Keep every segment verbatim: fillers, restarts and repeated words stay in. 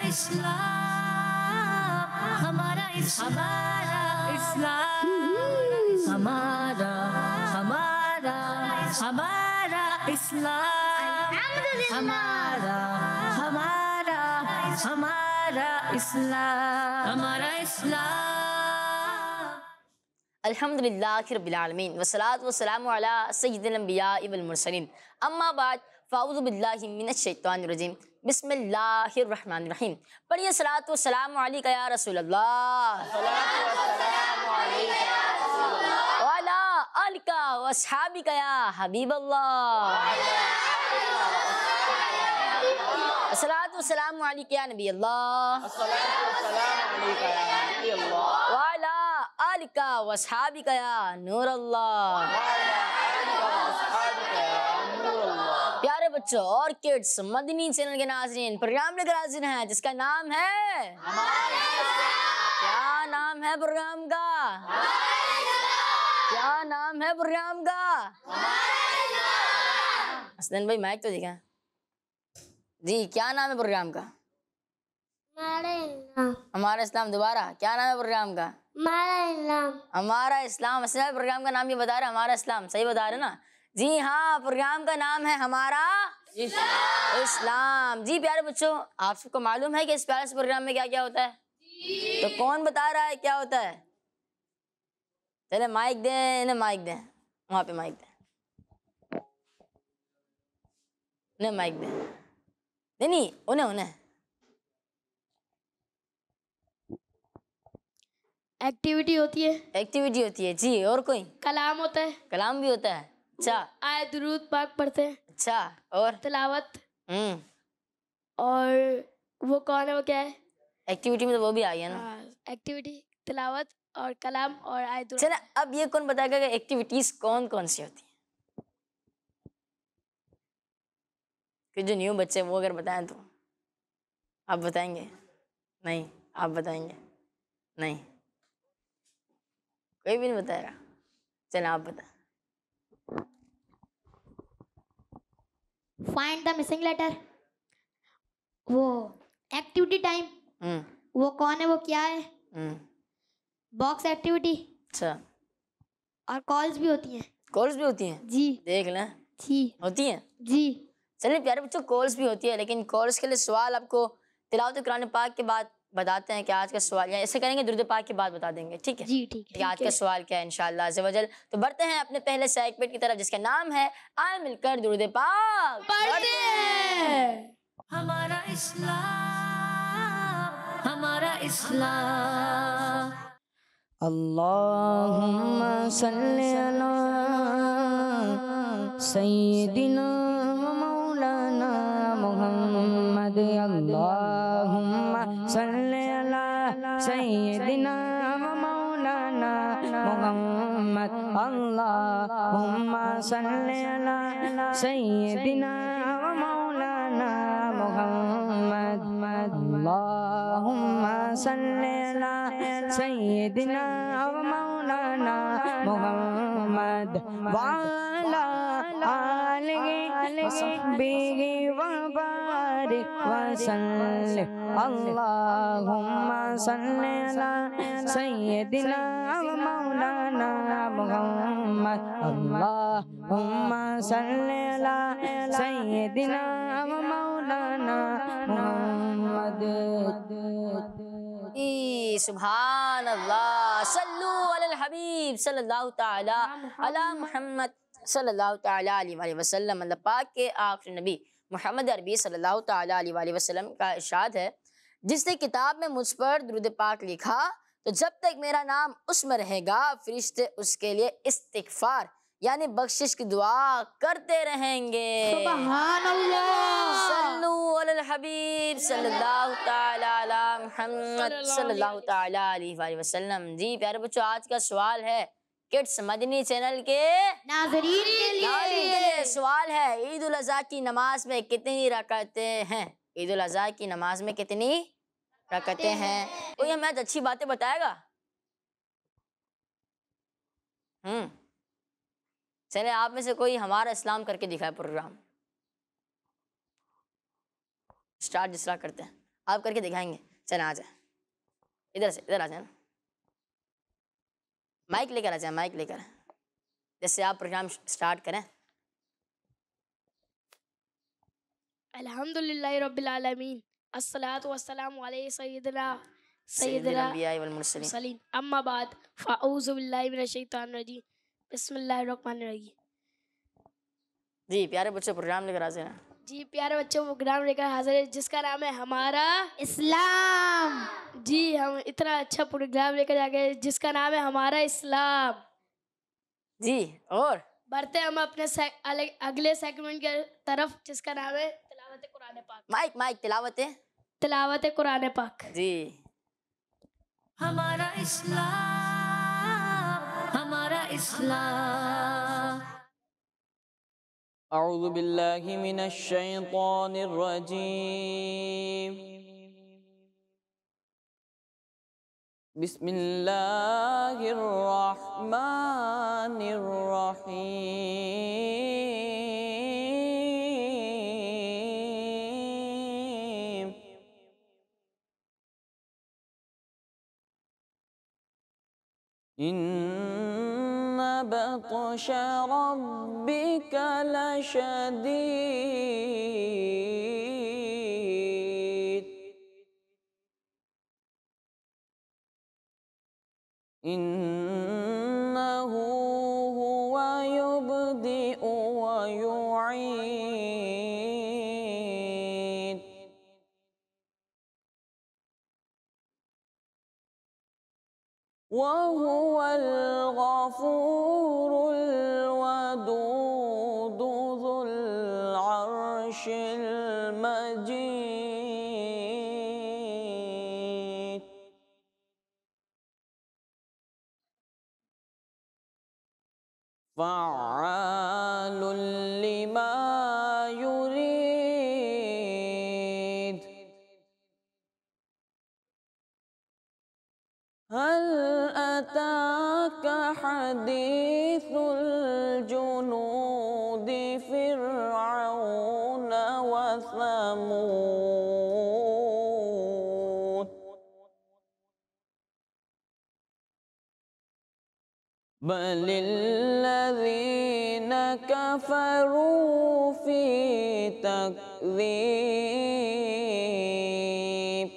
इस्लाम, हमारा हमारा इस्लाम, हमारा हमारा हमारा इस्लाम, हमारा हमारा हमारा इस्लाम, हमारा इस्लाम। अल्हम्दुलिल्लाहि रब्बिल आलमीन वस्सलातु वस्सलामु अला सय्यिदिल अंबिया वल मुरसलीन अम्मा बाद फ़अऊज़ु बिल्लाहि मिनश शैतानिर रजीम बिस्मिल्लाहिर रहमानिर रहीम। पढ़िए सलातो सलाम अलैका या रसूलल्लाह, सलातो वस्सलामु अलैका या रसूलल्लाह व अला आलिका व अस्हाबिका या हबीबल्लाह, सलातो वस्सलामु अलैका या नबी अल्लाह, सलातो वस्सलामु अलैका या नबी अल्लाह व अला आलिका व अस्हाबिका या नूर अल्लाह। प्यारे बच्चों और किड्स, मदनी चैनल के नाज़रीन, प्रोग्राम लेकर हाजिर हैं जिसका नाम है हमारा इस्लाम। क्या नाम है प्रोग्राम का? क्या नाम है प्रोग्राम का? हसनैन भाई माइक तो दिखा जी। क्या नाम है प्रोग्राम का? हमारा इस्लाम। हमारा इस्लाम। दोबारा, क्या नाम है प्रोग्राम का? हमारा इस्लाम। हमारा इस्लाम। असली प्रोग्राम का नाम ये बता रहे, हमारा इस्लाम। सही बता रहे ना? जी हाँ, प्रोग्राम का नाम है हमारा इस्लाम। इस्लाम। जी प्यारे बच्चों, आप सबको मालूम है कि इस प्यारे से प्रोग्राम में क्या क्या होता है? तो कौन बता रहा है क्या होता है? चले माइक दें, इन्हें माइक दें, वहाँ पे माइक दें, इन्हें माइक दें। नहीं नहीं, उन्हें उन्हें एक्टिविटी होती है। एक्टिविटी होती है जी। और कोई? कलाम होता है। कलाम भी होता है। अच्छा। आए दुरूद पाक पढ़ते हैं। अच्छा। और तिलावत। हम्म और वो कौन है, वो क्या है? एक्टिविटी में तो वो भी आ गया ना। हाँ, एक्टिविटी, तिलावत और कलाम और आए दुरूद। चले अब ये कौन बताएगा कि एक्टिविटीज कौन कौन सी होती है? कि जो न्यू बच्चे वो अगर बताएं तो आप बताएंगे? नहीं, आप बताएंगे? नहीं, कोई भी नहीं बताएगा। चले आप बताएं। Find the missing letter. वो एक्टिविटी टाइम। हम्म वो कौन है, वो क्या है? हम्म बॉक्स एक्टिविटी। अच्छा। और कॉल्स भी होती हैं। कॉल्स भी होती हैं? जी। देख लें, जी होती हैं। जी। चलिए प्यारे बच्चों, कॉल्स भी होती है, लेकिन कॉल्स के लिए सवाल आपको तिलावत कुरान पाक के बाद बताते हैं कि आज का सवाल, या ऐसे करेंगे दुरूद पाक के बाद बता देंगे। ठीक है जी ठीक है। आज का सवाल क्या है इंशाअल्लाह अज़्ज़ व जल। तो बढ़ते हैं अपने पहले सेगमेंट की तरफ जिसका नाम है आए मिलकर दुरूद पाक पढ़ते हैं। हमारा इस्लाम, हमारा इस्लाम। अल्लाहुम्मा सल्ली अला सय्यिदिना व मौलाना मुहम्मद। अल्लाहुम्मा सल्ली अला सय्यिदिना व मौलाना मुहम्मद। अल्लाहुम्मा सल्ली अला सय्यिदिना व मौलाना मुहम्मद। अल्लाहुम्मा सल्ली अला सय्यिदिना व मौलाना मुहम्मद व अला आलिहि व सहबिहि व बारिक व सल्लिम। अल्लाहुम्मा सल्ली अला सय्यिदिना व मौलाना मुहम्मद। अल्लाहुम्मा सल्ली अला सय्यिदिना व मौलाना मुहम्मद। सुभान अल्लाह। सल्लु अलल हबीब सल्लल्लाहु तआला अला मुहम्मद सल्लल्लाहु तआला अलैहि वसल्लम। अल्लाह पाक के आखिरी नबी मोहम्मद अरबी सल्लल्लाहु तआला अलैहि वसल्लम का इरशाद है, जिसने किताब में मुझ पर दुरूद पाक लिखा तो जब तक मेरा नाम उसमें रहेगा फरिश्ते उसके लिए इस्तिगफार यानी बख्शिश की दुआ करते रहेंगे। सुभान अल्लाह। सल्लु अलल हबीब सल्लल्लाहु तआला अला मुहम्मद सल्लल्लाहु तआला अलैहि वसल्लम। जी प्यारे बच्चों, आज का सवाल है किड्स मदनी चैनल के नाज़रीन के लिए। नाज़रीन के लिए सवाल है, ईद उल अज़हा की नमाज में कितनी रकातें हैं? ईद उल अज़हा की नमाज में कितनी रकातें हैं? कोई हमें आज अच्छी बातें बताएगा? हम्म चले आप में से कोई हमारा इस्लाम करके दिखाए प्रोग्राम। स्टार्ट जिसरा करते हैं, आप करके दिखाएंगे। चलें आ जाए, इधर से इधर आ जाए, माइक लेकर आ जाए, माइक लेकर, जैसे आप प्रोग्राम स्टार्ट करें। अल्हम्दुलिल्लाहि रब्बिल आलमीन, अस्सलातु वस्सलामु अलैहि सय्यिदिना सय्यिदुल सय्यिदिना अंबिया वल मुरसलीन। मुरसलीन, अम्मा बाद, फ़अऊज़ु बिल्लाहि मिनश शैतानिर रजीम, बिस्मिल्लाहिर रहमानिर रहीम। जी प्यारे बच्चों, प्रोग्राम लेकर आ जाए। जी प्यारे बच्चों, प्रोग्राम लेकर हाजिर है जिसका नाम है हमारा इस्लाम। जी हम इतना अच्छा प्रोग्राम लेकर आ गए जिसका नाम है हमारा इस्लाम। जी और बढ़ते हम अपने से, अलग, अगले सेगमेंट के तरफ जिसका नाम है तिलावत कुरान पाक। माइक माइक तिलावत है। तिलावत कुरान पाक। जी हमारा इस्लाम, हमारा इस्लाम। अऊज़ु बिल्लाहि मिनश शैतानिर रजीम। बिस्मिल्लाहिर रहमानिर रहीम। इन्न बत्श रब्बिक लशदीद। इन्नहु हुवा युब्दिउ व युईद। वहुवल गफूरुल वदूद ज़ुल अर्शिल मजीद। फ़अ्आलुल लिमा युरीद। हल अताक हदीसुल जुनूद फ़िरऔन व समूद। बलिल्लज़ीन कफ़रू फ़ी तकज़ीब।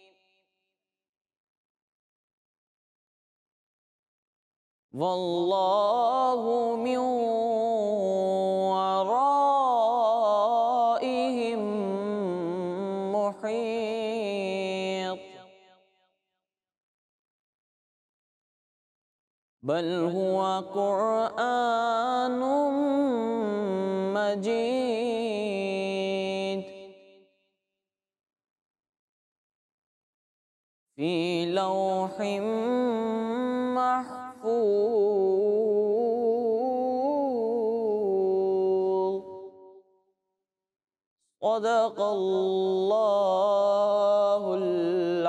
वल्लाहु मिन वराइहिम मुहीत। बल हुवा कुरआनुम मजीद। फ़ी लौहिम महफूज़। सदक़ल्लाहुल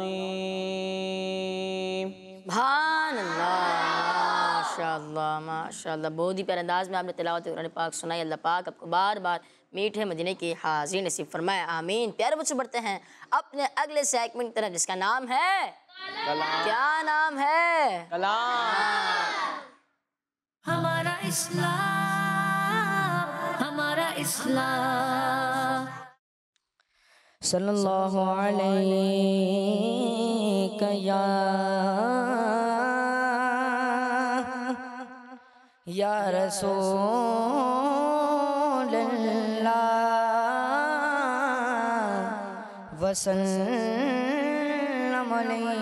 अज़ीम। सुभान अल्लाह, माशाअल्लाह माशाअल्लाह। बहुत ही प्यारे अंदाज में आपने तिलावत कुरान पाक सुनाई। अल्लाह पाक आपको बार बार मीठे मदीने की हाज़िर नसीब फरमाए, आमीन। प्यारे बच्चों, बढ़ते हैं अपने अगले सेगमेंट की तरफ जिसका नाम है कलाम। क्या नाम है? कलाम। हमारा इस्लाम, हमारा इस्लाम। सल्लल्लाहु अलैहि या या रसूलल्लाह वसल्लम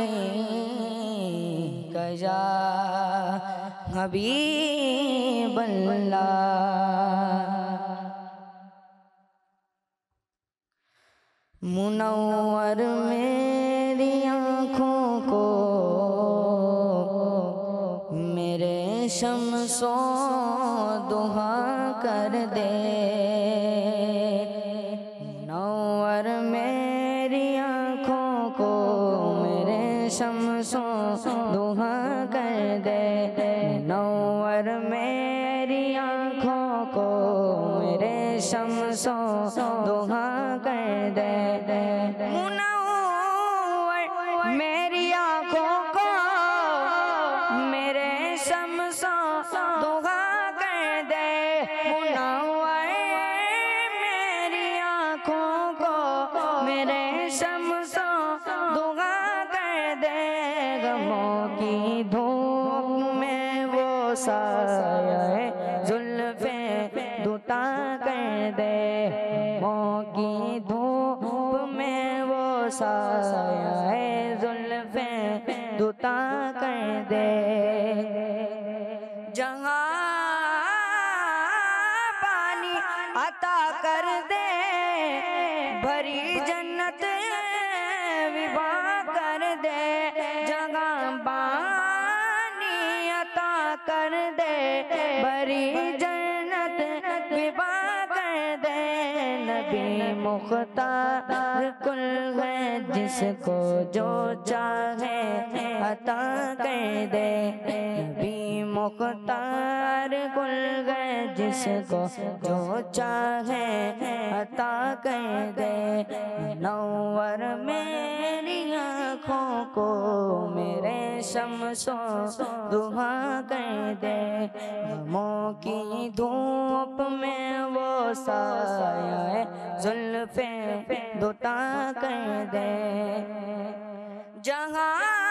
अलैका या हबीबल्लाह। मुनव्वर मेरी आँखों को मेरे शम्सो दुहा कर दे। मुनव्वर मेरी आँखों को मेरे शम्सो दुहा कर दे। मुनव्वर मेरी आँखों को मेरे शम्सो दुहा कर दे। मुनव्वर शम्सो दुआ कर दे, गमों की धूप में वो साए जुल्फे दुता कर दे, गमों की धूप में वो साए जुल्फे दुता कर दे। जहाँ पानी अता कर दे, भरी जन्नत विवाह कर दे, जगह पानी अता कर दे, भरी जन्नत विवाह कर दे। नबी मुख्तार कुल है, जिसको जो चाहे अता कर दे, नबी मुख्तार कुल है, जिसको जो चाहे अता कर दे। नौवर मेरी आँखों को मेरे शम्सो दुआ कर दे, गमों की धूप में वो साया जुल्फे दुता कर दे। जहाँ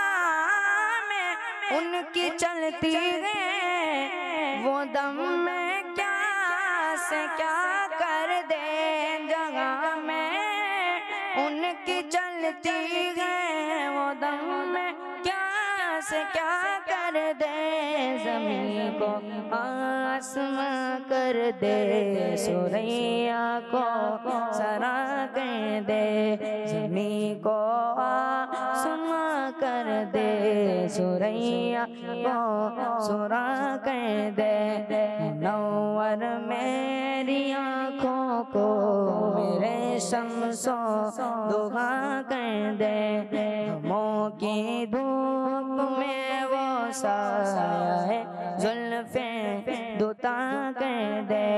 में उनकी चलती है, वो दम में क्या से क्या कर दे, जगह में उनकी चलती है, वो दम में क्या से क्या कर दे। ज़मीन को आसमां कर दे, सुरैया को सरा कर दे, ज़मीन को आसमां कर दे, सुरैया को सुरा कर दे। नौवर मेरी आँखों को मेरे शम्सो दुआ कर दे, गमों की धूप में वो साए जुल्फे दुता कर दे।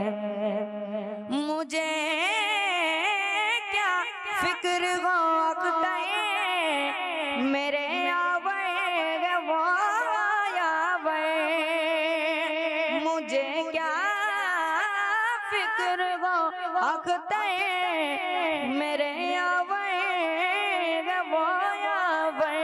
मुझे क्या फिक्र वक्त है, मेरे आवे वो आवे, मुझे क्या फिक्र वक्त है, मेरे आवे वो आवे।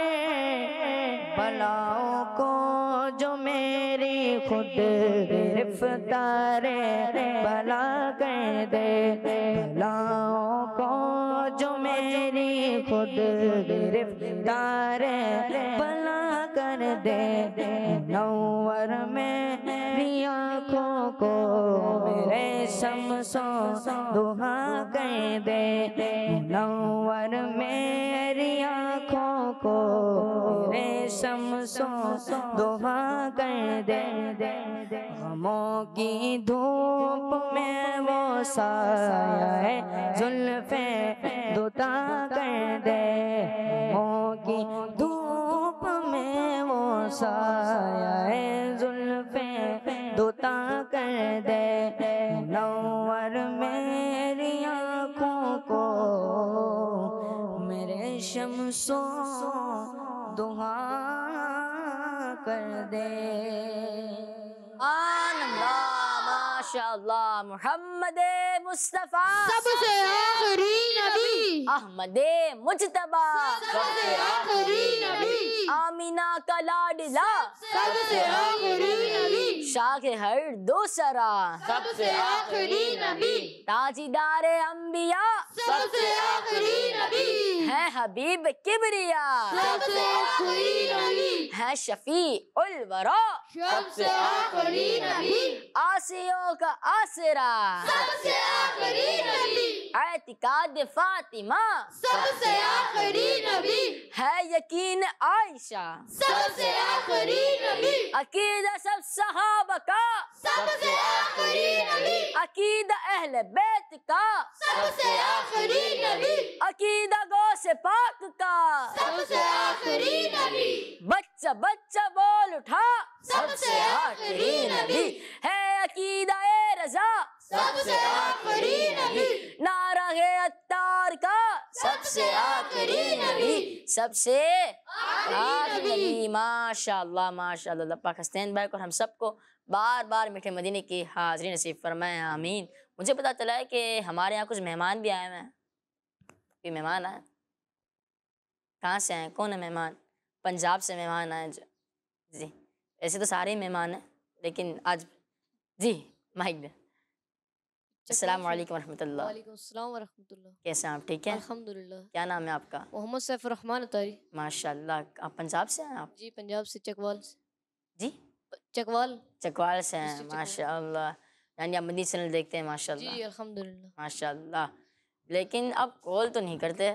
बलाओं को जो मेरी खुद गिरफ्तार भला कर दे, बलाओं को जो मेरी खुद गिरफ्तार भला कर दे। नौवर मेरी आँखों को मेरे शम्सो दुआ कर दे, नौवर मेरी आँखों को मेरे शम्सो दुआ कर दे। गमों की धूप में वो साया जुल्फे दुता कर दे, गमों की धूप में वो साया जुल्फे दुता कर दे। नौवर मेरी आँखों को मेरे शम्सो दुआ कर दे। माशाअल्लाह, मोहम्मद मुस्तफ़ा सबसे आखिरी नबी, अहमद मुज्तबा सबसे आखिरी नबी, आमीना का लाडला सबसे आखिरी नबी, शाख हर दूसरा सबसे आखिरी नबी, ताजीदार अंबिया सबसे आखिरी नबी, है हबीब किबरिया सबसे आखिरी नबी, है शफी उल वरा सबसे आखिरी नबी, आसियों का आसरा सबसे आखिरी नबी, एतिकाद फातिमा सबसे आखिरी नबी, है यकीन आयशा सबसे आखिरी नबी, अकीदा सब सहाबा का सबसे आखिरी नबी, अकीदा अहले बैत का सबसे आखिरी नबी, अकीदा गौसे पाक का सबसे आखिरी नबी, बच्चा बच्चा बोल उठा सबसे आखिरी नबी, है अकीदा ए रजा सबसे आखिरी नबी, नारा है अत्तार का सबसे आखिरी नबी, सबसे आखिरी आखिरी नबी। नबी। माशाअल्लाह माशाअल्लाह। अल्लाह पाक हसनैन भाई को और हम सबको बार बार मीठे मदीने की हाज़िरी नसीब फरमाए, आमीन। मुझे पता चला है कि हमारे यहाँ कुछ मेहमान भी आए हुए हैं। कोई मेहमान आए? कहाँ से आए? कौन है मेहमान? पंजाब से मेहमान आए जो। जी ऐसे तो सारे ही मेहमान हैं, लेकिन आज जी माइक दे। अस्सलाम वालेकुम रहमतुल्लाह। वालेकुम अस्सलाम व रहमतुल्लाह। कैसे हैं आप? ठीक है? अल्हम्दुलिल्लाह। क्या नाम है आपका? मोहम्मद सैफ रहमान अतारी। माशाल्लाह। आप पंजाब से हैं आप? जी पंजाब से, चकवाल से। जी चकवाल। चकवाल से हैं। डिस्ट्रिक्ट चकवाल। माशाल्लाह। यानी आप मदनी चैनल देखते हैं? जी माशाल्लाह जी अल्हम्दुलिल्लाह। माशाल्लाह। लेकिन अब कॉल तो नहीं करते।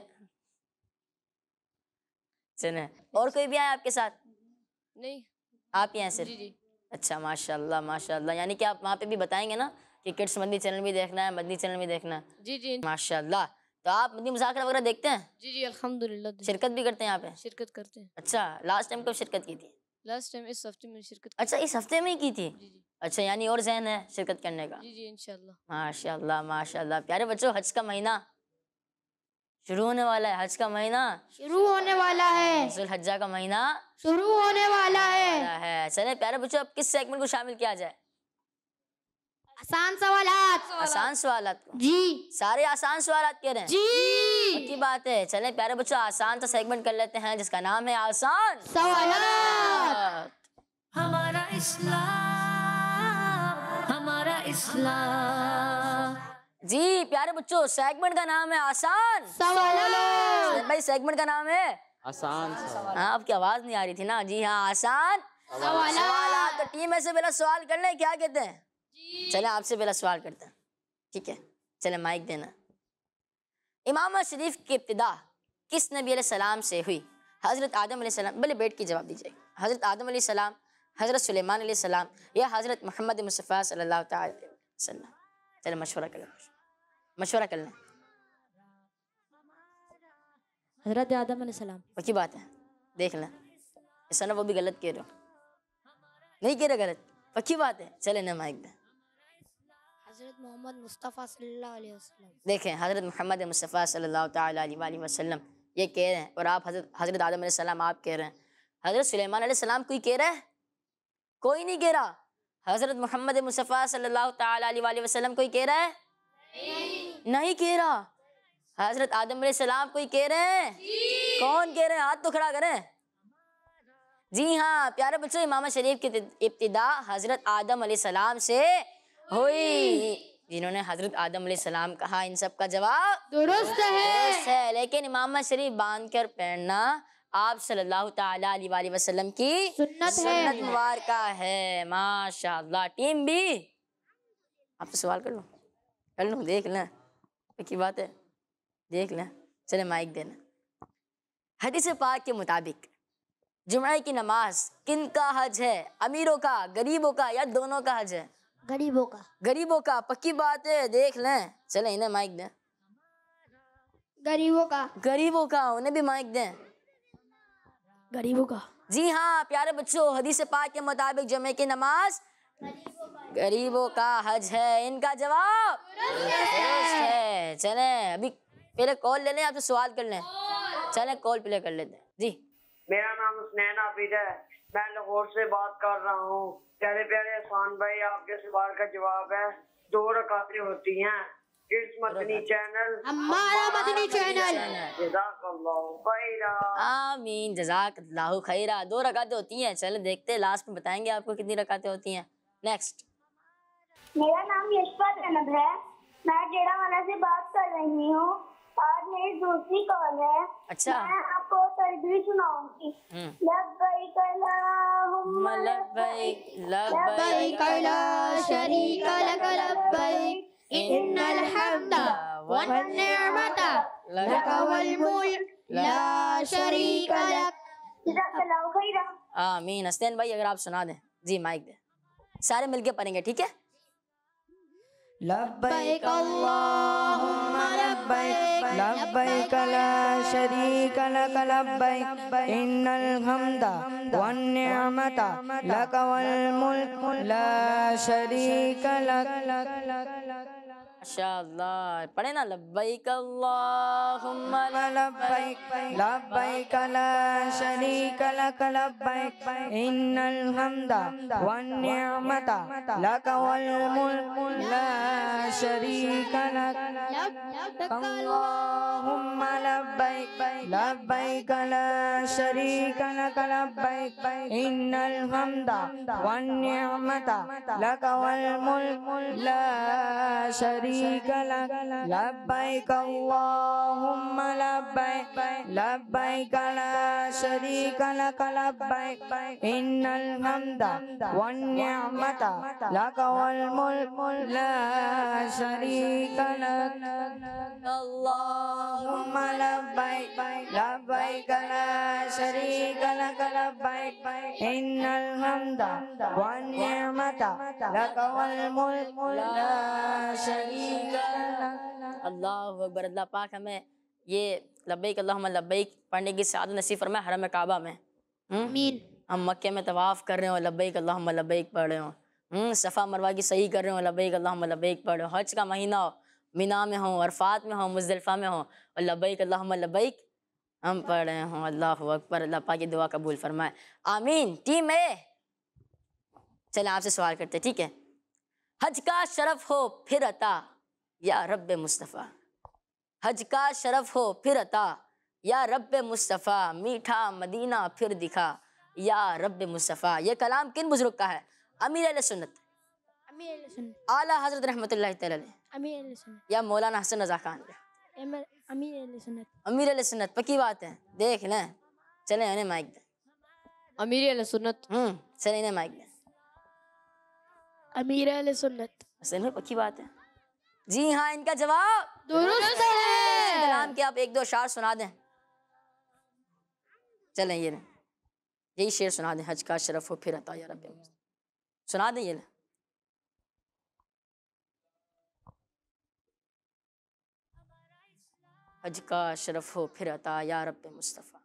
चले और कोई भी आया आपके साथ? नहीं। आप ही हैं सिर्फ? जी जी। अच्छा माशाल्लाह माशाल्लाह। यानी कि आप वहाँ पे भी बताएंगे ना कि किड्स मदनी चैनल भी देखना है, मदनी चैनल भी देखना है? जी जी। माशाल्लाह। तो आप मदनी मुज़ाकरा वगैरह देखते हैं? जी जी अल्हम्दुलिल्लाह। शिरकत भी करते हैं यहाँ पे? शिरकत करते हैं। अच्छा लास्ट टाइम कब शिरकत की थी? लास्ट टाइम इस हफ्ते में शिरकत। अच्छा इस हफ्ते में ही की थी? जी जी। अच्छा यानी और ज़हन है शिरकत करने का? जी जी इंशाल्लाह। माशाल्लाह माशाल्लाह। प्यारे बच्चों हज का महीना शुरू होने वाला है। हज का महीना शुरू होने वाला है। जुल्हज्जा का महीना शुरू होने वाला है। वाला है। चले प्यारे बच्चों अब किस सेगमेंट को शामिल किया जाए? आसान सवालात। आसान सवालात को? जी सारे आसान सवालात कह रहे हैं? जी पक्की बात है। चले प्यारे बच्चों आसान सा सेगमेंट कर लेते हैं जिसका नाम है आसान सवालात। हमारा इस्लाम, हमारा इस्लाम। जी प्यारे बच्चों सेगमेंट का नाम है आसान सवालात। भाई। सेगमेंट का नाम है आसान सवाल। हाँ आपकी आवाज नहीं आ रही थी ना। जी हाँ आसान सवालात। तो टीम में से पहला सवाल कर ले, क्या कहते हैं? चले आपसे पहला सवाल करते हैं, ठीक है? चले माइक देना। इमाम शरीफ की इब्तिदा किस नबी अलैहिस्सलाम से हुई? हजरत आदम अलैहिस्सलाम? भले बैठ के जवाब दीजिए। हजरत आदम अलैहिस्सलाम, हजरत सुलेमान अलैहिस्सलाम या हजरत मोहम्मद मुस्तफ़ा सल्लल्लाहु अलैहि वसल्लम? चले मशवरा कर लें, मशवरा कर लें। हजरत आदम अलैहिस्सलाम। पक्की बात है? देख लें ऐसा ना वो भी गलत कह रहे हो। नहीं कह रहे गलत? पक्की बात है? चले ना माइक दे। हजरत मोहम्मद मुस्तफ़ा सल्लल्लाहु अलैहि वसल्लम। देखें हजरत मोहम्मद मुस्तफ़ा सल्लल्लाहु ताला अलैहि वसल्लम ये कह रहे हैं और आप हजरत हजरत आदम अलैहिस्सलाम आप कह रहे हैं। हजरत सुलेमान अलैहिस्सलाम कोई कह रहा है? कोई नहीं कह रहा। हजरत मोहम्मद मुस्तफ़ा सल्लल्लाहु ताला अलैहि वसल्लम कोई कह रहा है? नहीं, नहीं कह रहा। हजरत आदम अलैहिस्सलाम कोई कह रहे हैं? कौन कह रहे हैं? हाथ तो खड़ा करें। जी हाँ प्यारे बच्चों इमाम शरीफ की इब्तिदा हजरत आदम अलैहिस्सलाम से हुई। जिन्होंने हजरत आदम अलैहिस्सलाम कहा इन सब का जवाब दुरुस्त है। दुरुस्त है। लेकिन इमाम शरीफ बांध कर पहनना आप सल्लल्लाहु ताला अलैहि वसल्लम की सुन्नत है। सुन्नत मुबारका है। माशाअल्लाह। टीम भी आप तो सवाल कर लो, कर लो, देख लें की बात है, देख लें। चले माइक देना। हदीस पाक के मुताबिक जुम्मे की नमाज किन का हज है? अमीरों का, गरीबों का या दोनों का हज है? गरीबों का। गरीबों का। पक्की बात है? देख लें। चले इन्हें माइक दें। गरीबों का। गरीबों का, उन्हें भी माइक दें। गरीबों का। जी हाँ प्यारे बच्चों हदीस पाक के मुताबिक जुम्मे की नमाज गरीबों का हज है। इनका जवाब दुरुस्त है। चले अभी पहले कॉल ले लें, आप तो सवाल कर लें। चले कॉल प्ले कर लेते हैं। जी मेरा नाम हुसनैन आबिद है, मैं लाहौर से बात कर रहा हूँ। प्यारे प्यारे एहसान भाई आपके सवाल का जवाब है दो रकातें होती हैं। किड्स मदनी चैनल, हमारा मदनी चैनल। जज़ाकल्लाहु खैरा। आमीन जज़ाकल्लाहु खैरा। दो रकातें होती हैं। चले देखते हैं लास्ट में बताएंगे आपको कितनी रकातें होती हैं। नेक्स्ट। मेरा नाम यशपा जैनब है, मैं जेड़ावाला से बात कर रही हूँ। आज मेरी दूसरी कॉल है। अच्छा। मैं आपको तस्बीह सुनाऊंगी। लब्बैक अल्लाहुम्मा लब्बैक लब्बैक ला शरीका लक लब्बैक इन्नल हम्दा वन निअमता लक वल मुल्क ला शरीका लक। जज़ाकल्लाहु खैरा। आमीन। हसनैन भाई अगर आप सुना दें। जी माइक दे। सारे मिलके पढ़ेंगे, ठीक है? लब्बैक अल्लाहुम्मा लब्बैक लब्बैक ला शरीका लक लब्बैक इन्नल हम्दा वन निअमता लक वल मुल्क ला शरीका लक। माशाअल्लाह। पढ़े ना, लब्बैक अल्लाहुम्मा लब्बैक लब्बैक ला शरीका लक लब्बैक इन्नल हम्दा वन निअमता लक वल मुल्क ला शरीका लक अल्लाहुम्मा लब्बैक लब्बैक ला शरीका लक लब्बैक इन्नल हम्दा वन निअमता लक वल मुल्क ला शरीका लक लब्बैक अल्लाहुम्मा लब्बैक लब्बैक ला शरीका लक लब्बैक इन्नल हम्दा वन निअमता लक वल मुल्क ला शरीका लक अल्लाहुम्मा लब्बैक लब्बैक ला शरीका लक लब्बैक इन्नल हम्दा वन निअमता लक वल मुल्क ला शरीका लक। अल्लाहु अकबर। अल्लाह पाक हमें ये लब्बैक अल्लाहुम्मा लब्बैक पढ़ने की सआदत नसीब फरमाए हरम काबा में। आमीन। हम मक्के में तवाफ़ कर रहे हो, लब्बैक अल्लाहुम्मा लब्बैक पढ़ रहे हो, हम्म सफ़ा मरवा की सही कर रहे हो, लब्बैक अल्लाहुम्मा लब्बैक पढ़ रहे हो, हज का महीना हो, मिना में हो, अरफात में हो, मुज़दलिफ़ा में हो, और लब्बैक अल्लाहुम्मा लब्बैक हम पढ़ रहे हो। अल्लाहु अकबर। अल्लाह पाक की दुआ कबूल फरमाए, आमीन। टीम ए, चले आपसे सवाल करते, ठीक है। हज का शरफ हो फिर अता या रब्बे मुस्तफ़ा, हज का शरफ हो फिर अता या रब्बे मुस्तफ़ा, मीठा मदीना फिर दिखा या रब्बे मुस्तफ़ा। ये कलाम किन बुजुर्ग का है? अमीर अहले सुन्नत, अमीर अहले सुन्नत, आला हज़रत रहमतुल्लाहि तआला अलैह, अमीर अहले सुन्नत, या मौलाना हसन रज़ा खान। अमीर अहले सुन्नत, अमीर अहले सुन्नत पक्की बात है, देख लें। चले इन्हें माइक दे। अमीर अहले सुन्नत। हम्म चले इन्हें माइक दे। अमीर अहले सुन्नत। असल में पक्की बात है। जी हाँ, इनका जवाब दुरुस्त है। कलाम के आप एक दो शार सुना दें। चलें ये लें, यही शेर सुना दें। हज का शरफ हो फिर अता या रब्बे मुस्तफ़ा, सुना दें ये लें। हज का शरफ हो फिर अता या रब्बे मुस्तफ़ा,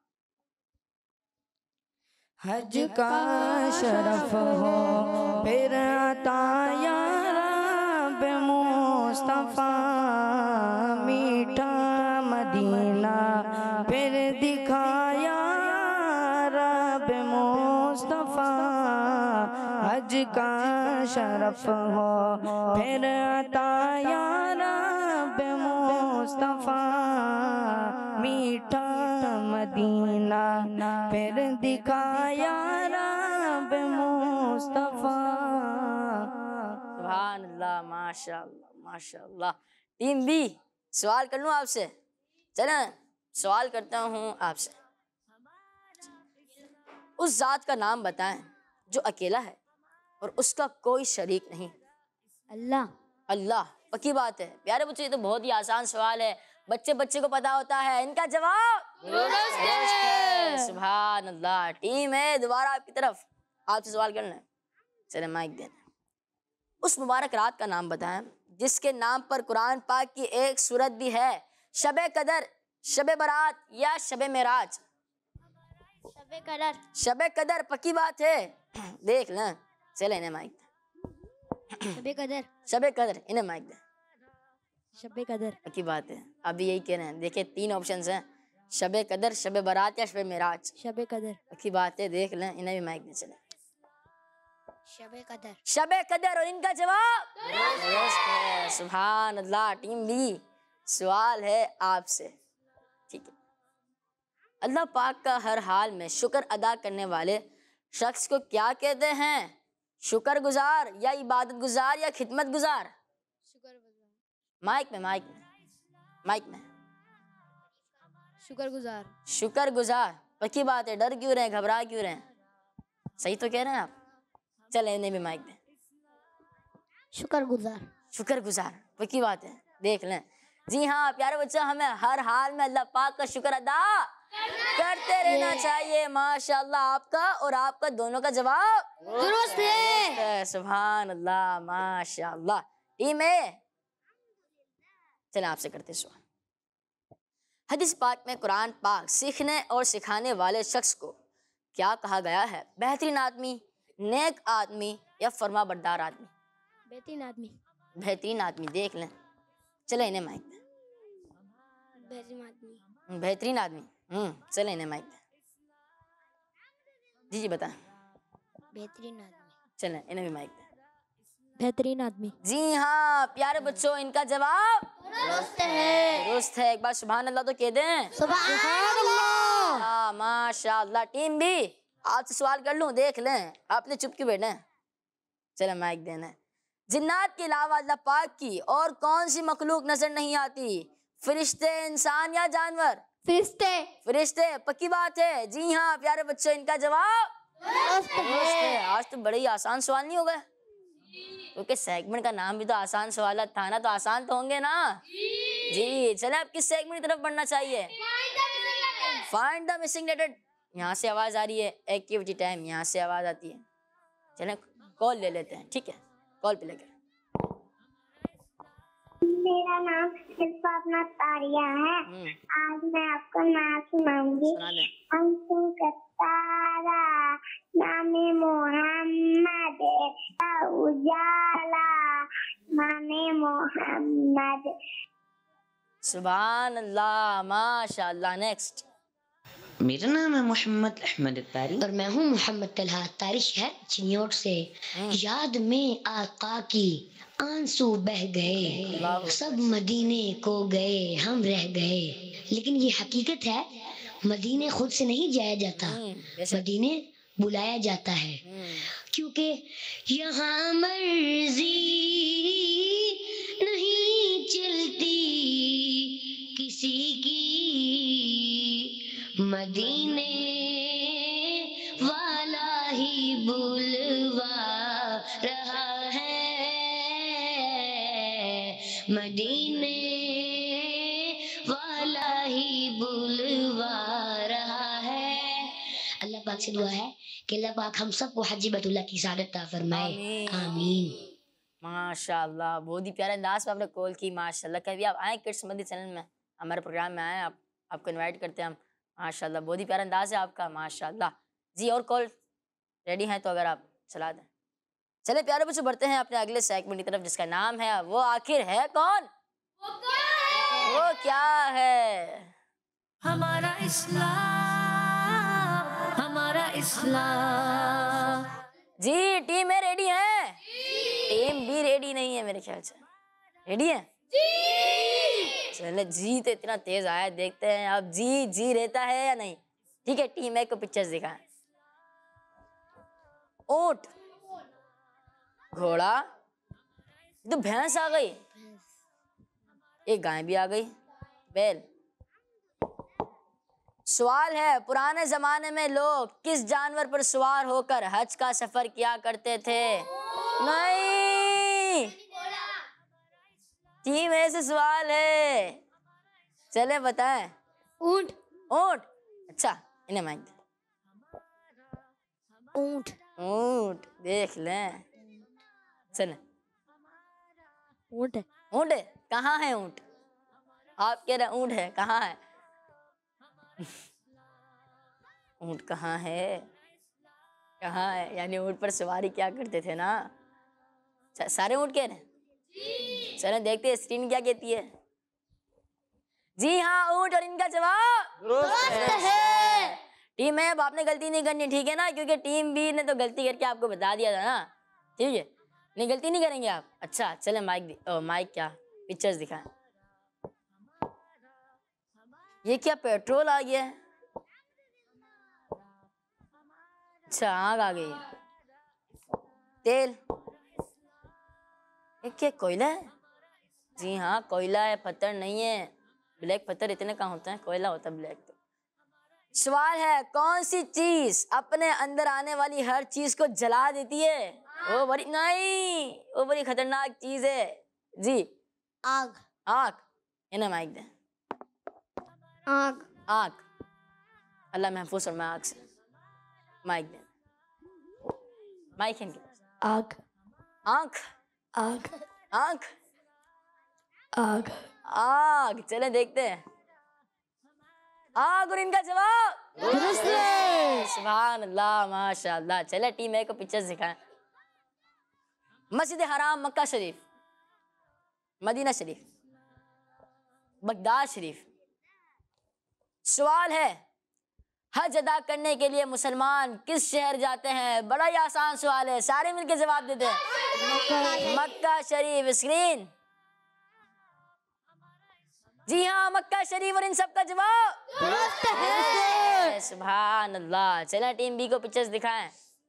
हज का शरफ हो फिर अता या रब मुस्तफ़ा, मीठा मदीना फिर दिखाया रब मुस्तफ़ा। हज का शरफ हो फिर अता या रब मुस्तफ़ा, मीठा मदीना फिर दिखाया रब मुस्तफ़ा। सुभान अल्लाह, माशाअल्लाह माशाअल्लाह। टीम बी, सवाल कर लूँ आपसे? चलें सवाल करता हूँ आपसे। उस ज़ात का नाम बताएं जो अकेला है और उसका कोई शरीक नहीं। अल्लाह। अल्लाह, पक्की बात है। प्यारे बच्चों, ये तो बहुत ही आसान सवाल है, बच्चे बच्चे को पता होता है। इनका जवाब दुरुस्त है। सुभान अल्लाह। टीम है दोबारा आपकी तरफ, आपसे सवाल करना है। चले माइक देना। उस मुबारक रात का नाम बताएं जिसके नाम पर कुरान पाक की एक सूरत भी है, शबे कदर, शबे बरात या शबे मेराज। शबे कदर। शबे कदर पक्की बात है, देख लें। चले इन्हें माइक दे। शबे कदर। शबे कदर, इन्हें माइक दे। शबे कदर। पक्की बात है, अभी यही कह रहे हैं। देखिए तीन ऑप्शंस हैं, शबे कदर, शबे बरात या शबे मेराज। शबे कदर। पक्की बात है, देख लें। इन्हें भी माइक दे। चले शबे कदर। शबे कदर, और इनका जवाब दुरुस्त है। सुभान अल्लाह। टीम बी, सवाल है आपसे, ठीक है। अल्लाह पाक का हर हाल में शुक्र अदा करने वाले शख्स को क्या कहते हैं? शुक्रगुजार या इबादत गुजार या खिदमत गुजार? माइक में, माइक में, माइक में। शुक्रगुजार। शुक्रगुजार, पक्की बात है। डर क्यों रहे, घबरा क्यों रहे? सही तो कह रहे हैं आप। चले इन्हें भी माइक दें। शुक्रगुजार। शुक्रगुजार, पक्की बात है, देख लें। जी हाँ प्यारे बच्चों, हमें हर हाल में अल्लाह पाक का शुक्र अदा करते रहना चाहिए। माशाअल्लाह, आपका और आपका दोनों का जवाब दुरुस्त है। सुभान अल्लाह, माशाअल्लाह। टीम ए, चलें आपसे करते सवाल। हदीस पाक में कुरान पाक सीखने और सिखाने वाले शख्स को क्या कहा गया है? बेहतरीन आदमी, नेक आदमी या फरमा बरदार आदमी? बेहतरीन आदमी। बेहतरीन आदमी, देख लें। चले इन्हें माइक दे। बेहतरीन आदमी। बेहतरीन आदमी। हम्म चले इन्हें माइक दे। जी जी बताएं। बेहतरीन आदमी। चले इन्हें भी माइक दे। बेहतरीन आदमी। जी हाँ प्यारे बच्चों, इनका जवाब दुरुस्त है। दुरुस्त है। एक बार सुभान अल्लाह तो कह दें। सुभान अल्लाह। हाँ माशाअल्लाह। टीम भी आपसे सवाल कर लूं, देख लें आपने चुप क्यों बैठे हैं। चलो माइक देना। जिन्नात के अलावा अल्लाह पाक की और कौन सी मखलूक नजर नहीं आती? फरिश्ते, इंसान या जानवर? फरिश्ते। फरिश्ते, पक्की बात है। जी हाँ प्यारे बच्चों, इनका जवाब दुरुस्त है। आज तो बड़े ही आसान सवाल नहीं हो गए, क्योंकि सेगमेंट का नाम भी तो आसान सवाल था ना, तो आसान तो होंगे ना। जी चले अब किस सेगमेंट की तरफ बढ़ना चाहिए? Find the missing letter. यहाँ से आवाज आ रही है। एक्टिविटी टाइम यहाँ से आवाज आती है। चले कॉल ले लेते हैं, ठीक है? कॉल पे लेकर। मेरा नाम शिल्पा तारिया है। आज मैं आपको नाम सुनाऊंगी। सुना दे। अंशुल का तारा, नामे मोहम्मद, उजाला, नामे मोहम्मद। सुभान अल्लाह माशाअल्लाह। नेक्स्ट। मेरा नाम है मोहम्मद अहमद अत्तारी और मैं हूँ मोहम्मद तलहा अत्तारी, शहर चिन्योट से। याद में आका की आंसू बह गए, सब मदीने को गए, हम रह गए। लेकिन ये हकीकत है, मदीने खुद से नहीं जाया जाता, मदीने बुलाया जाता है। क्योंकि यहाँ मर्जी नहीं चलती किसी की, मदीने वाला ही बुलवा रहा है, मदीने वाला ही बुलवा रहा है। अल्लाह पाक से दुआ है कि अल्लाह पाक हम सबको हज बैतुल्लाह की सादत अता फरमाए। आमीन। माशाअल्लाह, बहुत ही प्यारे अंदाज में आपने कॉल की। माशाअल्लाह। कभी आप आए किड्स मंदी चैनल में, हमारे प्रोग्राम में आए, आप आपको इनवाइट करते हैं हम। माशाअल्लाह बहुत ही प्यारा अंदाज है आपका। माशाअल्लाह। जी और कॉल रेडी हैं तो अगर आप चला दें। चले प्यारे बच्चों, बढ़ते हैं अपने अगले सेगमेंट की तरफ, जिसका नाम है वो आखिर है कौन? वो क्या है? हमारा इस्लाम, हमारा इस्लाम। जी टीम में रेडी है? टीम भी रेडी नहीं है मेरे ख्याल से। रेडी है? चले जी तो इतना तेज आया, देखते हैं अब जी जी रहता है या नहीं। ठीक है, टीम ए को पिक्चर्स दिखाएं। ऊंट, घोड़ा, तो भैंस आ गई, एक गाय भी आ गई, बैल। सवाल है, पुराने जमाने में लोग किस जानवर पर सवार होकर हज का सफर किया करते थे? नहीं, टीम ऐसे सवाल है। चले बताएं। ऊंट। ऊंट। अच्छा इन्हें माइक दे। ऊंट। ऊंट देख लें। चले। ऊंट है। ऊंट है? कहाँ है ऊंट? आप कह रहे हैं ऊंट है, कहाँ है? ऊंट कहाँ है? कहाँ है? यानी ऊंट पर सवारी क्या करते थे ना? सारे ऊंट कह रहे हैं? चलो देखते हैं स्क्रीन क्या कहती है। जी हाँ ऊंट, और इनका जवाब दुरुस्त है। टीम है, अब आपने गलती नहीं करनी, ठीक है ना? क्योंकि टीम बी ने तो गलती करके आपको बता दिया था ना, ठीक है? नहीं गलती नहीं करेंगे आप। अच्छा चले माइक दि, ओ, माइक क्या पिक्चर्स दिखाएं। ये क्या पेट्रोल आ गया है? अच्छा आग आ गई है। तेल, ये क्या कोयला है? जी हाँ कोयला है, पत्थर नहीं है। ब्लैक पत्थर इतने कहाँ होते हैं, कोयला होता है ब्लैक। तो सवाल है, कौन सी चीज अपने अंदर आने वाली हर चीज को जला देती है? वो बड़ी नहीं, वो बड़ी खतरनाक चीज है। जी आग। आग। इन्हें माइक दे। आग। आग। अल्लाह महफूज फरमाए आग से। माइक दे। माइक इनके पास। आग। आंख। आग। आंख। आग। आग। चले देखते हैं। आग, और इनका जवाब दुरुस्त है। सुभान अल्लाह माशाअल्लाह। चले टीम ए को पिक्चर्स दिखाएं। मस्जिद हराम, मक्का शरीफ, मदीना शरीफ, बगदाद शरीफ। सवाल है, हज अदा करने के लिए मुसलमान किस शहर जाते हैं? बड़ा ही आसान सवाल है, सारे मिलकर जवाब देते हैं। मक्का शरीफ। स्क्रीन। जी हाँ, मक्का शरीफ। और इन सब का जवाब सुभान अल्लाह। चलें टीम बी को पिक्चर्स दिखाएं।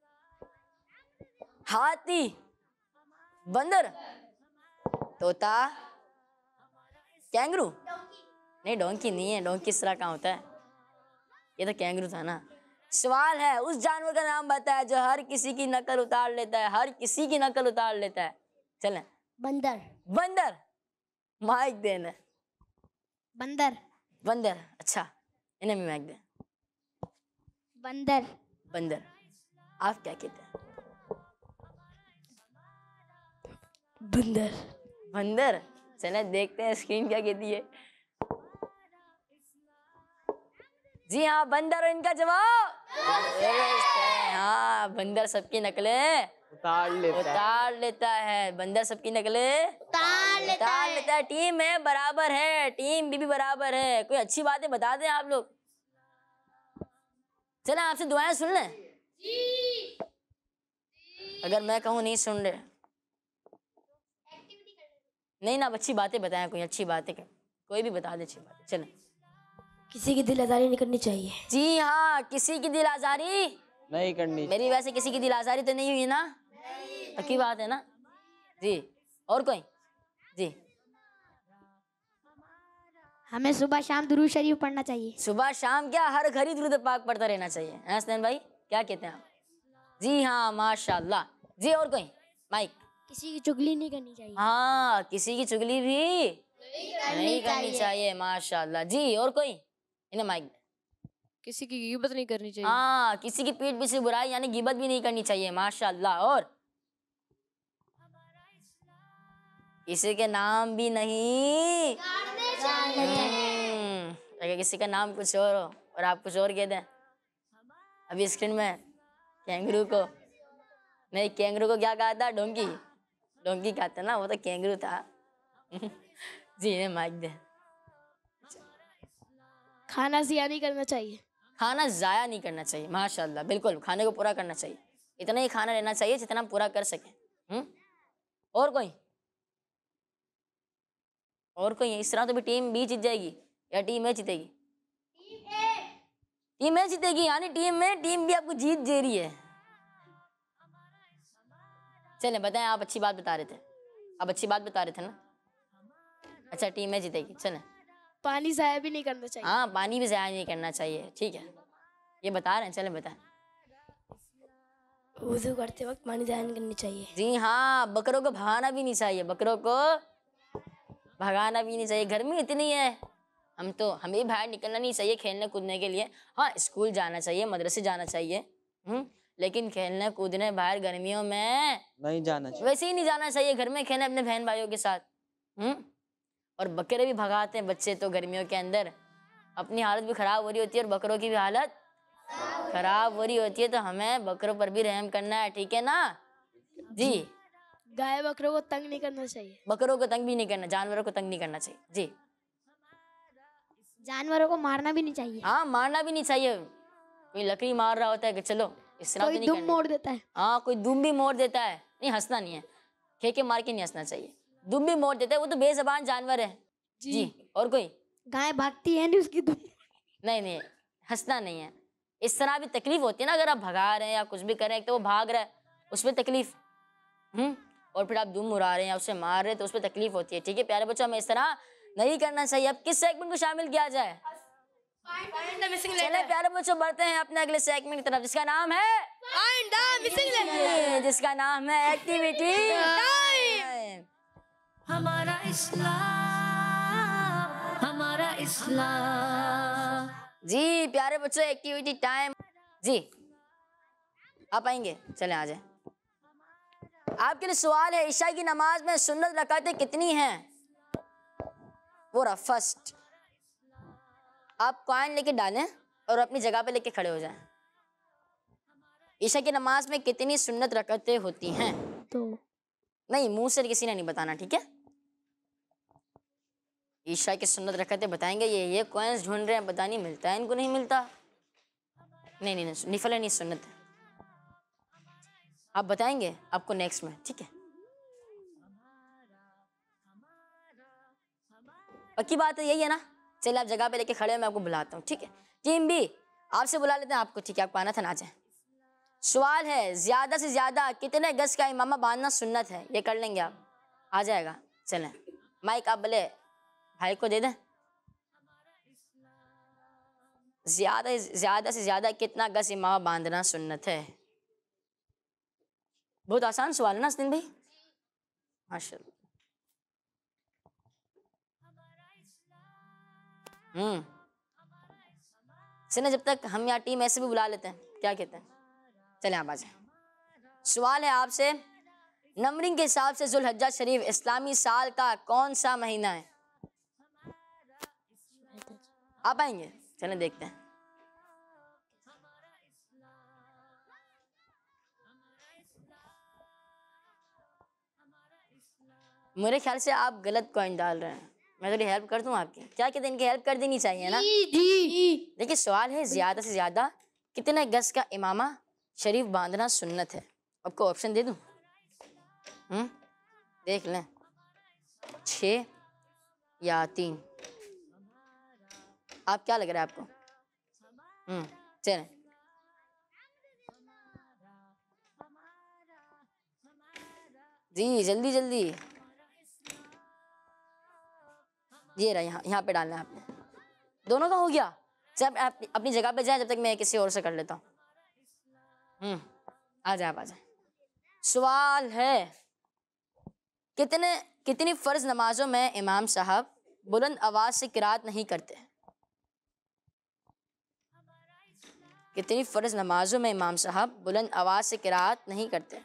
हाथी, बंदर, तोता, कैंगरू। नहीं, डोंकी नहीं है, डोंकी किस तरह का होता है? ये तो कैंगरू था ना। सवाल है, उस जानवर का नाम बताया जो हर किसी की नकल उतार लेता है, हर किसी की नकल उतार लेता है। चलें। बंदर। बंदर। माइक देना। बंदर। बंदर। अच्छा, इन्हें भी माइक दे। बंदर। बंदर। आप क्या कहते हैं? बंदर। बंदर। चलें देखते हैं स्क्रीन क्या कहती है। जी हाँ, बंदर। और इनका जवाब हाँ, बंदर सबकी नकलें उतार लेता उतार लेता है। बंदर सबकी नकलें उतार लेता उतार है। लेता है। टीम में बराबर है, टीम बी भी बराबर है। कोई अच्छी बातें बता दें आप लोग। चलें आपसे दुआएं सुन लें। अगर मैं कहूँ नहीं सुन रहे, नहीं ना, अच्छी बातें बताएं, कोई अच्छी बातें, कोई भी बता दे अच्छी बातें। चलें। किसी की दिल आजारी नहीं करनी चाहिए। जी हाँ, किसी की दिल आजारी नहीं करनी। मेरी वैसे किसी की दिल आजारी तो नहीं हुई ना? पक्की बात है ना? जी। और कोई? जी। हमें सुबह शाम दुरूद शरीफ पढ़ना चाहिए। सुबह शाम क्या, हर घड़ी दुरूद पाक पढ़ता रहना चाहिए। हसनैन भाई क्या कहते हैं आप? जी हाँ, माशाल्लाह। जी और कोई? माइक। किसी की चुगली नहीं करनी चाहिए। हाँ, किसी की चुगली भी नहीं, नहीं करनी चाहिए। माशाल्लाह। जी और कोई? इन्हें माइक। किसी की गिबत नहीं करनी चाहिए। हाँ, किसी की पीठ पीछे बुराई यानी गिबत भी नहीं करनी चाहिए। माशाल्लाह। और किसी के नाम भी नहीं हम्म, अगर किसी का नाम कुछ और हो और आप कुछ और कह दें। अभी स्क्रीन में कैंगरू को नहीं, कैंगरू को क्या कहा था? डोंकी। डोंकी कहा था ना, वो तो कैंगरू था। जी इन्हें माइक दे। खाना ज़िया नहीं करना चाहिए। खाना ज़ाया नहीं करना चाहिए। माशाल्लाह, बिल्कुल, खाने को पूरा करना चाहिए। इतना ही खाना लेना चाहिए जितना हम पूरा कर सके। हम्म और कोई? और कोई? इस तरह तो भी टीम बी जीत जाएगी या टीम ए जीतेगी? टीम ए जीतेगी, यानी टीम में टीम बी आपको जीत दे रही है। चलें बताएं, आप अच्छी बात बता रहे थे, आप अच्छी बात बता रहे थे ना? अच्छा, टीम ए जीतेगी। चलें। पानी ज़ाया भी नहीं करना चाहिए। हाँ, पानी भी ज़ाया नहीं करना चाहिए। ठीक है, ये बता रहे हैं। चलें बताएं। वुज़ू करते वक्त पानी ज़ाया नहीं करनी चाहिए। जी हाँ, बकरों को भगाना भी नहीं चाहिए। बकरों को भगाना भी नहीं चाहिए। गर्मी इतनी है, हम तो हमें भी बाहर निकलना नहीं चाहिए खेलने कूदने के लिए। हाँ, स्कूल जाना चाहिए, मदरसे जाना चाहिए, हम्म लेकिन खेलने कूदने बाहर गर्मियों में नहीं जाना चाहिए। वैसे ही नहीं जाना चाहिए। घर में खेलें अपने बहन भाइयों के साथ। हम्म और बकरे भी भगाते हैं बच्चे तो गर्मियों के अंदर। अपनी हालत भी ख़राब हो रही होती है और बकरों की भी हालत ख़राब हो रही होती है, तो हमें बकरों पर भी रहम करना है। ठीक है ना? जी। गाय बकरों को तंग नहीं करना चाहिए। बकरों को तंग भी नहीं करना, जानवरों को तंग नहीं करना चाहिए। जी। जानवरों को मारना भी नहीं चाहिए। हाँ, मारना भी नहीं चाहिए। कोई लकड़ी मार रहा होता है कि चलो इस तरह तो कोई नहीं दुम करनी। मोड़ देता है। हाँ, कोई दुम भी मोड़ देता है। नहीं, हंसना नहीं है, खेके मार के नहीं हंसना चाहिए। दुम भी मोड़ देता है, वो तो बेजबान जानवर है। जी, जी। और कोई? गाय भागती है नहीं, उसकी दुम। नहीं नहीं, हंसना नहीं है। इस तरह भी तकलीफ होती है ना, अगर आप भगा रहे हैं या कुछ भी कर रहे हैं तो वो भाग रहा है, उसमें तकलीफ हम्म और फिर आप दुम उड़ा रहे हैं या उसे मार रहे हैं तो उसमें तकलीफ होती है। ठीक है प्यारे बच्चों, हमें इस तरह नहीं करना चाहिए। अब किस सेगमेंट को शामिल किया जाए? चले प्यारे बच्चों, बढ़ते हैं अपने अगले सेगमेंट की तरफ, जिसका नाम है जिसका नाम है एक्टिविटी टाइम। हमारा इस्लाम, हमारा इस्लाम। जी प्यारे बच्चों, एक्टिविटी टाइम। जी आप आएंगे? चले आ जाए। आपके लिए सवाल है, ईशा की नमाज में सुन्नत रकातें कितनी हैं? वो रहा फर्स्ट, आप कॉइन लेके डालें और अपनी जगह पे लेके खड़े हो जाएं। ईशा की नमाज में कितनी सुन्नत रकातें होती हैं? तो नहीं, मुंह से किसी ने नहीं बताना, ठीक है? ईशा की सुन्नत रखते बताएंगे। ये ये कॉइन्स ढूंढ रहे हैं, पता नहीं मिलता है इनको, नहीं मिलता। नहीं नहीं नहीं निफल नहीं सुन्नत है। आप बताएंगे आपको नेक्स्ट में, ठीक है। पक्की बात है, यही है ना। चलिए आप जगह पे लेके खड़े हैं, मैं आपको बुलाता हूँ, ठीक है। टीम बी आपसे बुला लेते हैं आपको, ठीक है। आपको आना था ना, आ जाए। सवाल है ज्यादा से ज्यादा कितने गज का इमामा बांधना सुन्नत है, ये कर लेंगे आप, आ जाएगा। चलें माइक आप बोले भाई को दे दें। ज्यादा ज्यादा से ज्यादा कितना गज इमामा बांधना सुन्नत है। बहुत आसान सवाल है ना हसनैन भाई, माशाल्लाह। हम्म सुने, जब तक हम यहाँ टीम ऐसे भी बुला लेते हैं, क्या कहते हैं। चले आप आ जाए। सवाल है आपसे, नंबरिंग के हिसाब से जुल्हज्जा शरीफ इस्लामी साल का कौन सा महीना है। आप आएंगे, चलें देखते हैं। मेरे ख्याल से आप गलत कॉइन डाल रहे हैं, मैं थोड़ी हेल्प कर दूं आपकी। क्या कहते हैं, इनकी हेल्प कर देनी चाहिए ना। जी। देखिए सवाल है ज्यादा से ज्यादा कितने गज का इमामा शरीफ बांधना सुन्नत है। आपको ऑप्शन दे दूं? हम्म देख लें, छः या तीन, आप क्या लग रहा है आपको? हम्म चलें। जी जल्दी जल्दी, ये रहा, यहाँ यहाँ पे डालना है आपने। दोनों का हो गया। सब आप अपनी जगह पे जाए, जब तक मैं किसी और से कर लेता हूँ। हम्म आ जाए, आप आ जाए। सवाल है, कितने कितनी फर्ज नमाजों में इमाम साहब बुलंद आवाज से किरात नहीं करते। कितनी फर्ज नमाजों में इमाम साहब बुलंद आवाज से किरात नहीं करते।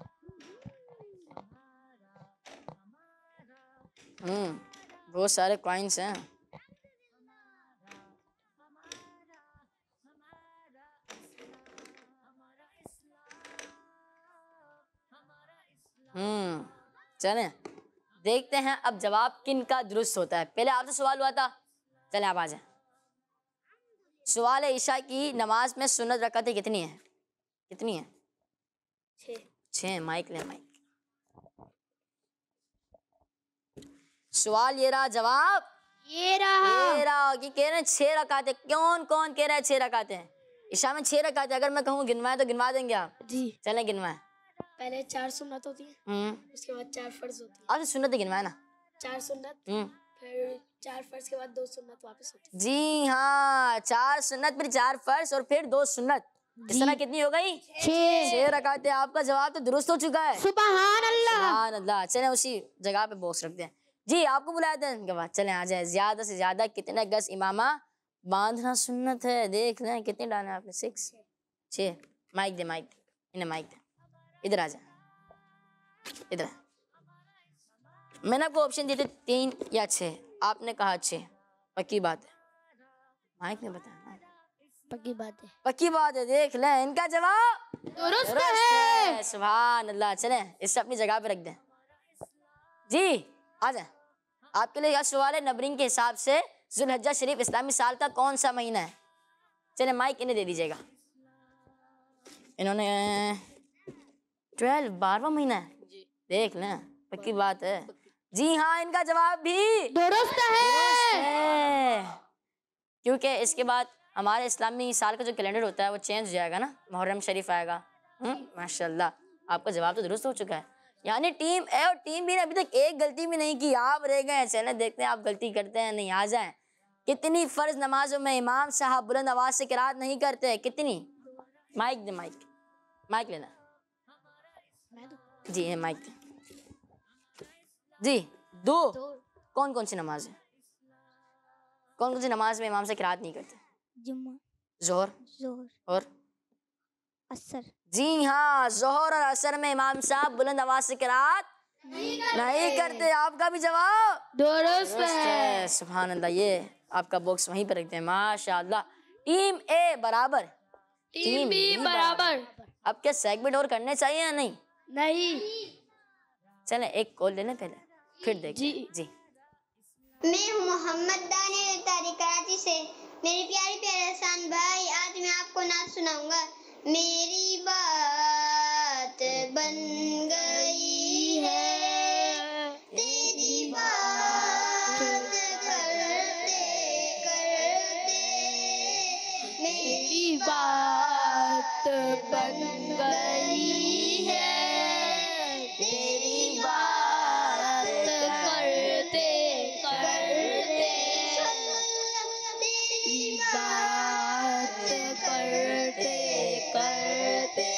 हम्म बहुत सारे कॉइन्स हैं। हम्म चलें देखते हैं अब जवाब किन का दुरुस्त होता है। पहले आपसे सवाल हुआ था, चलें आप आ जाए। सवाल है, ईशा की नमाज में सुन्नत रकातें कितनी है? कितनी है? छः। छः। माइक ले माइक। सवाल ये रहा, जवाब ये रहा ये रहा कि कह रहे हैं छह रकाते। कौन कौन कह रहा है छह रकाते हैं? ईशा में छह रकाते। अगर मैं कहूँ गिनवाए तो गिनवा देंगे आप? जी। चलें गिनवाए। पहले चार सुन्नत होती है, हम्म उसके बाद चार फर्ज होती है। आपसे सुन्नत गिनवाए ना। चार सुन्नत, हम्म फिर चार फर्ज के बाद दो सुन्नत वापस होती है। जी हाँ, चार सुन्नत फिर चार फर्ज और फिर दो सुन्नत, इस तरह कितनी हो गई? छह। छह रकाते। आपका जवाब तो दुरुस्त हो चुका है। सुभान अल्लाह। सुभान अल्लाह। चलें उसी जगह पे बॉक्स रखते हैं। जी आपको बुलाया था इनके बाद। चलें आ जाए। ज्यादा से ज्यादा कितने गज इमामा बांधना सुन्नत है? देख लें कितने डाले आपने? सिक्स। छः। माइक दे माइक दे इन्हें माइक दे। इधर आ जा, इधर। मैंने आपको ऑप्शन दिए थे तीन या छः, आपने कहा छः। पक्की बात है? माइक ने बताया। पक्की बात है। पक्की बात है। देख लें इनका जवाब दुरुस्त दुरुस्त है। है। सुभान अल्लाह। चलें इसे अपनी जगह पे रख दें। जी आ जाए। आपके लिए यह सवाल है, नंबरिंग के हिसाब से जुल्हज्जा शरीफ इस्लामी साल का कौन सा महीना है? चलें माइक इन्हें दे दीजिएगा। इन्होंने ट्वेल्व, बारहवां महीना है। देख लें, पक्की बात है। जी हाँ, इनका जवाब भी दुरुस्त है। क्योंकि इसके बाद हमारे इस्लामी साल का जो कैलेंडर होता है वो चेंज हो जाएगा ना, मुहर्रम शरीफ आएगा। हम्म माशाल्लाह, आपका जवाब तो दुरुस्त हो चुका है। यानी टीम ए और टीम बी ने अभी तक एक गलती भी नहीं की, आप रह गए। चलें देखते हैं आप गलती करते हैं नहीं। आ जाएं। कितनी फर्ज नमाजों में इमाम साहब बुलंद आवाज से किरात नहीं करते? कितनी? माइक दे माइक। माइक लेना जी है, माइक दे जी। दो। कौन कौन सी नमाज है? कौन कौन सी नमाज में इमाम से किरात नहीं करते? जुम्मा, जोहर जोहर, और असर। जी हाँ, जोहर और असर में इमाम साहब बुलंद आवाज से किरात नहीं करते, नहीं करते। आपका भी जवाब दुरुस्त है। सुभान अल्लाह। ये आपका बॉक्स वहीं पर रखते हैं। माशाअल्लाह। टीम ए बराबर, टीम बी बराबर। अब क्या सेगमेंट और करने चाहिए या नहीं? नहीं। चलें एक कॉल ले लें पहले, फिर देखते जी हैं। जी मैं हूँ मोहम्मद दानियल तारी कराची से। मेरे प्यारे प्यारे एहसान भाई, आज मैं आपको नात सुनाऊंगा। मेरी बात बन गई है तेरी बात करते करते, मेरी बात बन गई है तेरी बात करते करते, तेरी बात करते करते,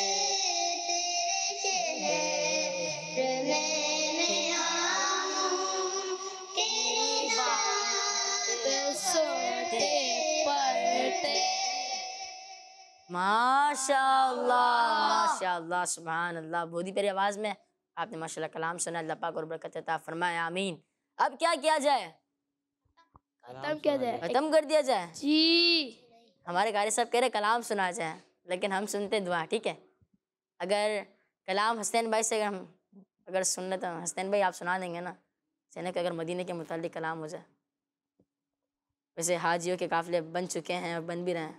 तेरे शहर में मैं आऊं, तेरी बात सुनते पढ़ते। माशाअल्लाह माशाअल्लाह सुभान अल्लाह। बहुत ही प्यारी आवाज में आपने माशाअल्लाह कलाम सुना। अल्लाह पाक और बरकत अता फरमाए, आमीन। अब क्या किया जाए? खत्म किया जाए, खत्म कर दिया जाए जी। हमारे कारी साहब कह रहे कलाम सुना जाए, लेकिन हम सुनते दुआ, ठीक है? अगर कलाम हसनैन भाई से अगर हम अगर सुनना तो हसनैन भाई आप सुना देंगे ना, सैनिक अगर मदीने के मुतालिक कलाम हो जाए। वैसे हाजियों के काफिले बन चुके हैं और बन भी रहे हैं।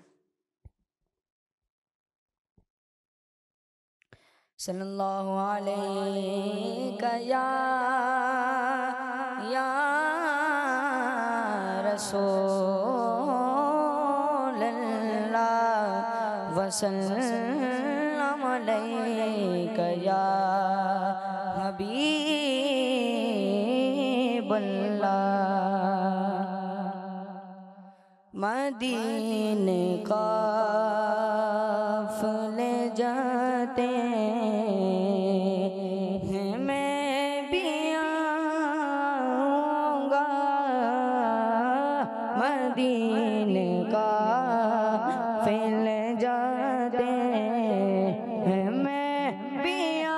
सल्लल्लाहु अलैहि या या रसूल अल्लाह वसल्लम अलैका या हबीब अल्लाह। मदीने काफ़िले जाते हैं, मैं भी आऊँगा। मदीने काफ़िले जाते हैं, मैं भी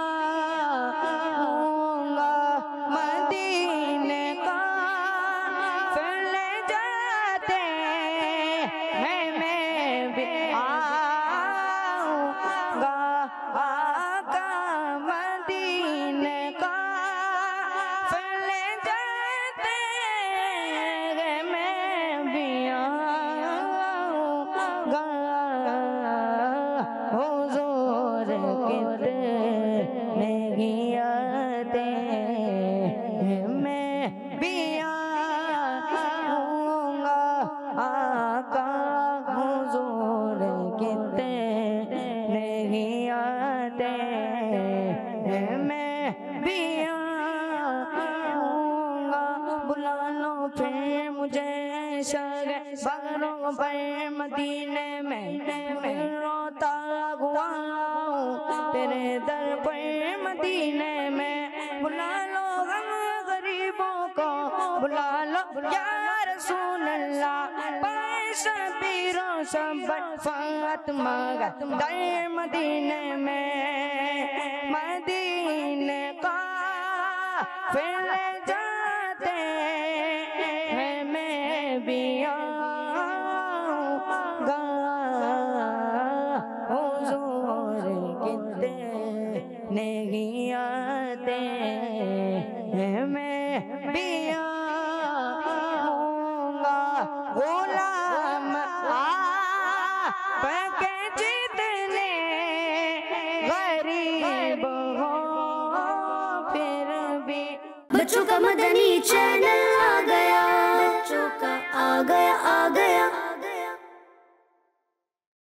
आऊँगा। मदीने काफ़िले जाते हैं, मैं भी आऊँगा। आका मदीने काफ़िले जाते हैं, मैं भी आऊँगा। हुज़ूर कितने ही आते हैं, मैं भी आऊँगा। आका हुज़ूर कितने ही आते हैं, मैं भी आऊँगा। बुला लो फिर मुझे शगे बगरों पर मदीने में, मैं रोता हुआ हूँ तेरे दर पर मदीने में। बुला लो गम गरीबों को, बुला लो या रसूल अल्लाह। शबीरों शबर फत मगत दर मदीने में। मदीने का फिर जाते